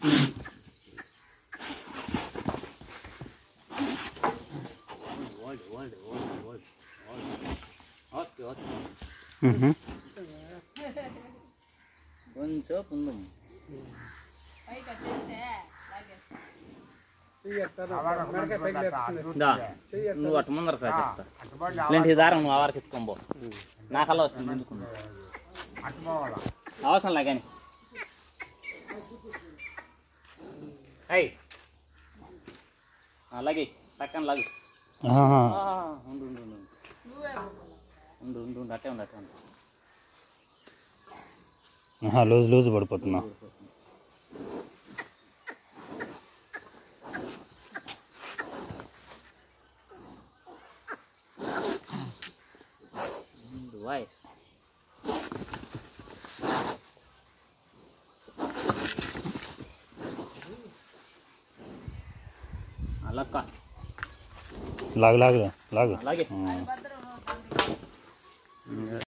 కొంచెం ముందు నువ్వు అటు ముందర చెప్తా ఇలాంటి దారం నువ్వు ఆవారికి ఎత్తుకోబో నాకల్లా వస్తుంది ఎందుకు అవసరంలే కానీ అయ్యి అలాగే పక్కన లాగు ఉండు ఉండు ఉండు ఉండు ఉండు ఉండు అట్టే ఉండు అట్టే ఉండు లూజ్ లూజ్ పడిపోతున్నా వాయ్ అలాక్క లాగు లాగు లాగు అలాగే